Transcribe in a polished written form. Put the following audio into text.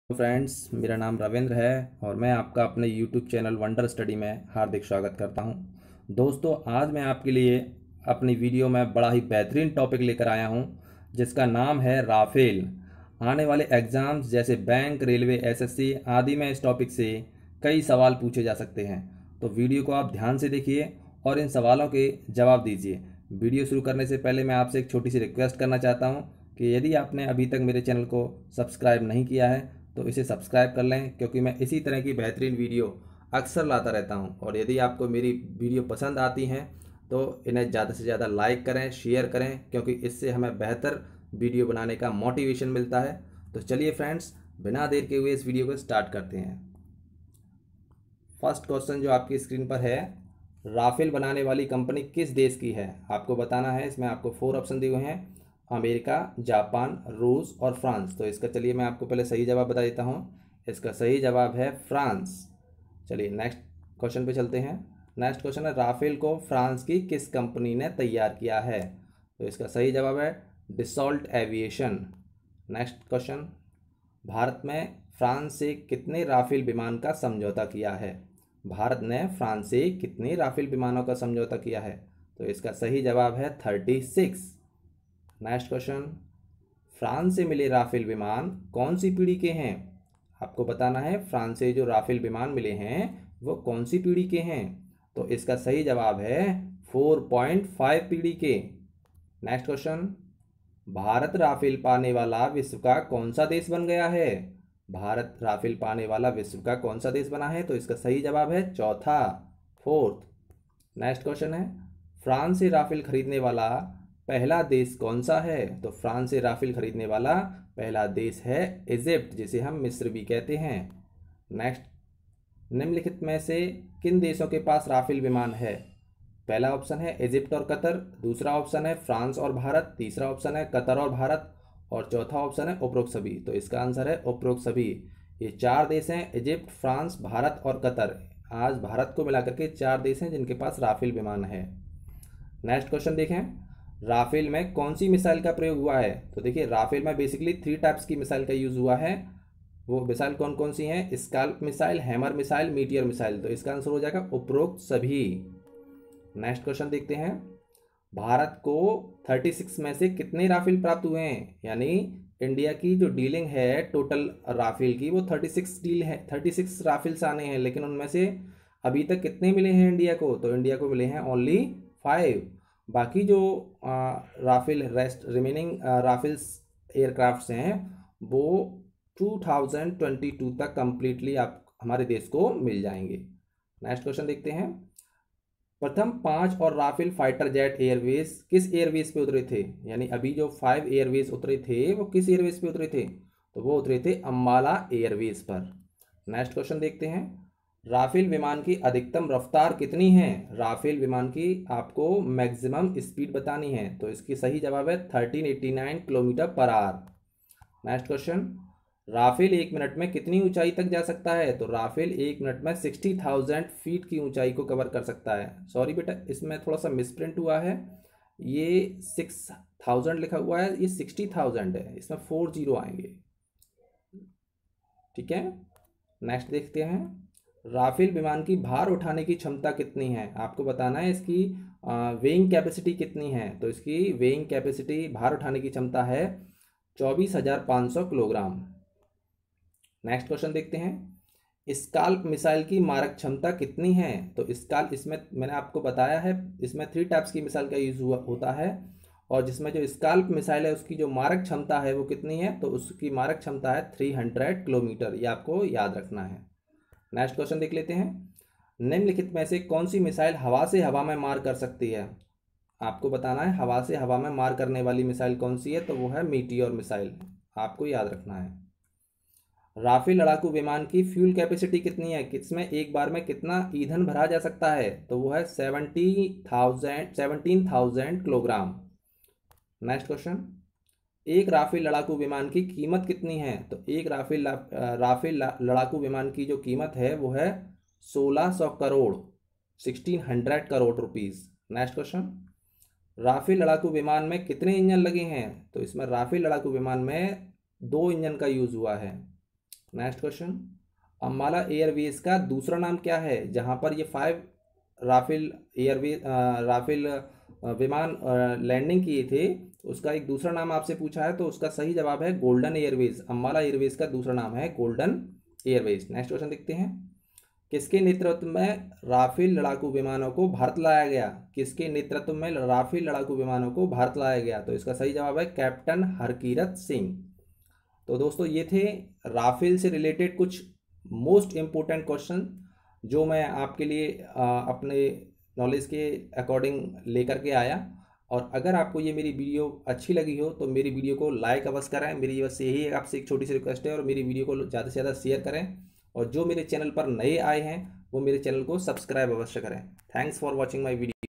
Friends, मेरा नाम रविंद्र है और मैं आपका अपने YouTube चैनल वंडर स्टडी में हार्दिक स्वागत करता हूं। दोस्तों, आज मैं आपके लिए अपनी वीडियो में बड़ा ही बेहतरीन टॉपिक लेकर आया हूं, जिसका नाम है राफेल। आने वाले एग्ज़ाम्स जैसे बैंक, रेलवे, एसएससी आदि में इस टॉपिक से कई सवाल पूछे जा सकते हैं। तो वीडियो को आप ध्यान से देखिए और इन सवालों के जवाब दीजिए। वीडियो शुरू करने से पहले मैं आपसे एक छोटी सी रिक्वेस्ट करना चाहता हूँ कि यदि आपने अभी तक मेरे चैनल को सब्सक्राइब नहीं किया है तो इसे सब्सक्राइब कर लें, क्योंकि मैं इसी तरह की बेहतरीन वीडियो अक्सर लाता रहता हूं। और यदि आपको मेरी वीडियो पसंद आती हैं तो इन्हें ज़्यादा से ज़्यादा लाइक करें, शेयर करें, क्योंकि इससे हमें बेहतर वीडियो बनाने का मोटिवेशन मिलता है। तो चलिए फ्रेंड्स, बिना देर के हुए इस वीडियो को स्टार्ट करते हैं। फर्स्ट क्वेश्चन जो आपकी स्क्रीन पर है, राफेल बनाने वाली कंपनी किस देश की है? आपको बताना है। इसमें आपको 4 ऑप्शन दिए हुए हैं, अमेरिका, जापान, रूस और फ्रांस। तो इसका चलिए मैं आपको पहले सही जवाब बता देता हूँ। इसका सही जवाब है फ्रांस। चलिए नेक्स्ट क्वेश्चन पे चलते हैं। नेक्स्ट क्वेश्चन है, राफेल को फ्रांस की किस कंपनी ने तैयार किया है? तो इसका सही जवाब है Dassault Aviation. Next question, Bharat में फ्रांस से कितने राफेल विमान का समझौता किया है? भारत ने फ्रांस से कितने राफेल विमानों का समझौता किया है? तो इसका सही जवाब है 36। नेक्स्ट क्वेश्चन, फ्रांस से मिले राफेल विमान कौन सी पीढ़ी के हैं? आपको बताना है फ्रांस से जो राफेल विमान मिले हैं वो कौन सी पीढ़ी के हैं? तो इसका सही जवाब है 4.5 पीढ़ी के। नेक्स्ट क्वेश्चन, भारत राफेल पाने वाला विश्व का कौन सा देश बन गया है? भारत राफेल पाने वाला विश्व का कौन सा देश बना है? तो इसका सही जवाब है चौथा, फोर्थ। नेक्स्ट क्वेश्चन है, फ्रांस से राफेल खरीदने वाला पहला देश कौन सा है? तो फ्रांस से राफेल खरीदने वाला पहला देश है इजिप्ट, जिसे हम मिस्र भी कहते हैं। नेक्स्ट, निम्नलिखित में से किन देशों के पास राफेल विमान है? पहला ऑप्शन है इजिप्ट और कतर, दूसरा ऑप्शन है फ्रांस और भारत, तीसरा ऑप्शन है कतर और भारत और चौथा ऑप्शन है उपरोक्त सभी। तो इसका आंसर है उपरोक्त सभी। ये 4 देश हैं, इजिप्ट, फ्रांस, भारत और कतर। आज भारत को मिलाकर के 4 देश हैं जिनके पास राफेल विमान है। नेक्स्ट क्वेश्चन देखें, राफेल में कौन सी मिसाइल का प्रयोग हुआ है? तो देखिए, राफेल में बेसिकली 3 टाइप्स की मिसाइल का यूज हुआ है। वो मिसाइल कौन कौन सी हैं? SCALP missile, HAMMER missile, Meteor missile. तो इसका आंसर हो जाएगा उपरोक्त सभी। नेक्स्ट क्वेश्चन देखते हैं, भारत को 36 में से कितने राफेल प्राप्त हुए हैं? यानी इंडिया की जो डीलिंग है टोटल राफेल की, वो 36 डील है, 36 राफेल्स आने हैं, लेकिन उनमें से अभी तक कितने मिले हैं इंडिया को? तो इंडिया को मिले हैं ओनली 5। बाकी जो Rafale rest remaining Rafales aircrafts हैं वो 2022 तक कंप्लीटली आप हमारे देश को मिल जाएंगे। नेक्स्ट क्वेश्चन देखते हैं, प्रथम 5 और राफेल फाइटर जेट एयरवेज किस एयरवेज पे उतरे थे? यानी अभी जो 5 एयरवेज उतरे थे वो किस एयरवेज पे उतरे थे? तो वो उतरे थे अम्बाला एयरवेज पर। नेक्स्ट क्वेश्चन देखते हैं, राफेल विमान की अधिकतम रफ्तार कितनी है? राफेल विमान की आपको मैक्सिमम स्पीड बतानी है। तो इसकी सही जवाब है 1389 kilometre per hour. Next question, Rafale 1 minute में कितनी ऊंचाई तक जा सकता है? तो राफेल 1 मिनट में 60,000 फीट की ऊंचाई को कवर कर सकता है। सॉरी बेटा, इसमें थोड़ा सा मिसप्रिंट हुआ है, ये 6000 लिखा हुआ है, ये 60,000 है, इसमें 4 जीरो आएंगे। ठीक है, नेक्स्ट देखते हैं, राफेल विमान की भार उठाने की क्षमता कितनी है? आपको बताना है इसकी वेइंग कैपेसिटी कितनी है। तो इसकी वेइंग कैपेसिटी, भार उठाने की क्षमता है 24,500 किलोग्राम। नेक्स्ट क्वेश्चन देखते हैं, स्काल्प मिसाइल की मारक क्षमता कितनी है? तो स्काल्प, इसमें मैंने आपको बताया है इसमें 3 टाइप्स की मिसाइल का यूज होता है, और जिसमें जो स्काल्प मिसाइल है उसकी जो मारक क्षमता है वो कितनी है? तो उसकी मारक क्षमता है 300 किलोमीटर। ये आपको याद रखना है। नेक्स्ट क्वेश्चन देख लेते हैं, निम्नलिखित में से कौन सी मिसाइल हवा से हवा में मार कर सकती है? आपको बताना है हवा से हवा में मार करने वाली मिसाइल कौन सी है? तो वो है मीटियोर मिसाइल, आपको याद रखना है। राफेल लड़ाकू विमान की फ्यूल कैपेसिटी कितनी है? किसमें एक बार में कितना ईंधन भरा जा सकता है? तो वो है 17,000 किलोग्राम। नेक्स्ट क्वेश्चन, एक राफेल लड़ाकू विमान की कीमत कितनी है? तो एक राफेल लड़ाकू विमान की जो कीमत है वो है 1600 crore, 1600 crore rupees. Next question, Rafale लड़ाकू विमान में कितने इंजन लगे हैं? तो इसमें राफेल लड़ाकू विमान में 2 इंजन का यूज हुआ है। नेक्स्ट क्वेश्चन, अम्बाला एयरवेज का दूसरा नाम क्या है? जहां पर ये 5 राफेल एयरवेज राफेल विमान लैंडिंग किए थे, उसका एक दूसरा नाम आपसे पूछा है, तो उसका सही जवाब है गोल्डन एयरवेज। अम्बाला एयरवेज का दूसरा नाम है गोल्डन एयरवेज। नेक्स्ट क्वेश्चन देखते हैं, किसके नेतृत्व में राफेल लड़ाकू विमानों को भारत लाया गया? किसके नेतृत्व में राफेल लड़ाकू विमानों को भारत लाया गया? तो इसका सही जवाब है कैप्टन हरकीरत सिंह। तो दोस्तों ये थे राफेल से रिलेटेड कुछ मोस्ट इम्पोर्टेंट क्वेश्चन जो मैं आपके लिए अपने नॉलेज के अकॉर्डिंग लेकर के आया। और अगर आपको ये मेरी वीडियो अच्छी लगी हो तो मेरी वीडियो को लाइक अवश्य करें। मेरी बस यही आपसे एक छोटी सी रिक्वेस्ट है, और मेरी वीडियो को ज़्यादा से ज़्यादा शेयर करें। और जो मेरे चैनल पर नए आए हैं वो मेरे चैनल को सब्सक्राइब अवश्य करें। Thanks for watching my video.